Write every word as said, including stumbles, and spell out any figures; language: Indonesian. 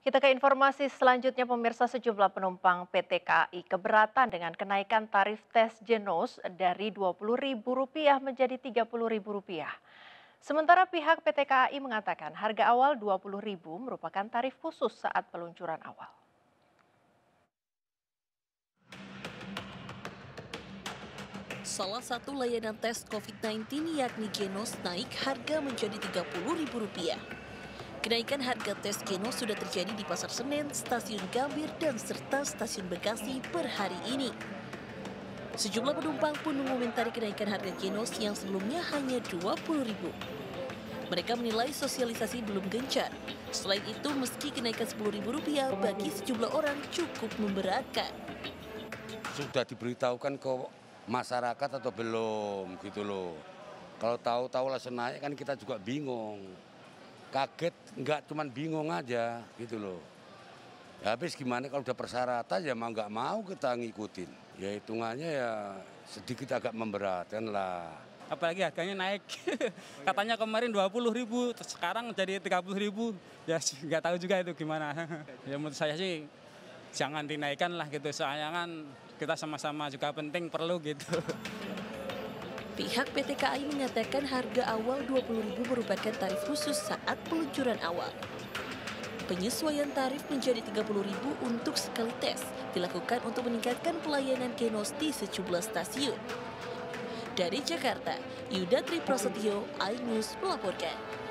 Kita ke informasi selanjutnya, pemirsa. Sejumlah penumpang P T K A I keberatan dengan kenaikan tarif tes Genos dari dua puluh ribu rupiah menjadi tiga puluh ribu rupiah. Sementara pihak P T K A I mengatakan harga awal dua puluh ribu merupakan tarif khusus saat peluncuran awal. Salah satu layanan tes COVID sembilan belas yakni Genos naik harga menjadi tiga puluh ribu rupiah. Kenaikan harga tes Genos sudah terjadi di Pasar Senen, Stasiun Gambir, dan serta Stasiun Bekasi per hari ini. Sejumlah penumpang pun mengomentari kenaikan harga Genos yang sebelumnya hanya dua puluh ribu. Mereka menilai sosialisasi belum gencar. Selain itu, meski kenaikan sepuluh ribu rupiah bagi sejumlah orang cukup memberatkan. Sudah diberitahukan ke masyarakat atau belum gitu loh. Kalau tahu-tahu langsung naik kan kita juga bingung. Kaget, nggak cuman bingung aja gitu loh. Ya, habis gimana kalau udah persyaratan ya mau nggak mau kita ngikutin. Ya hitungannya ya sedikit agak memberatkan lah. Apalagi harganya naik. Katanya kemarin dua puluh ribu, sekarang jadi tiga puluh ribu. Ya nggak tahu juga itu gimana. Ya menurut saya sih jangan dinaikkan lah gitu. Soalnya kan kita sama-sama juga penting perlu gitu. Pihak P T K A I mengatakan harga awal dua puluh ribu merupakan tarif khusus saat peluncuran awal. Penyesuaian tarif menjadi tiga puluh ribu untuk sekali tes dilakukan untuk meningkatkan pelayanan Genos di sejumlah stasiun. Dari Jakarta, Yuda Tri Prasetyo, iNews melaporkan.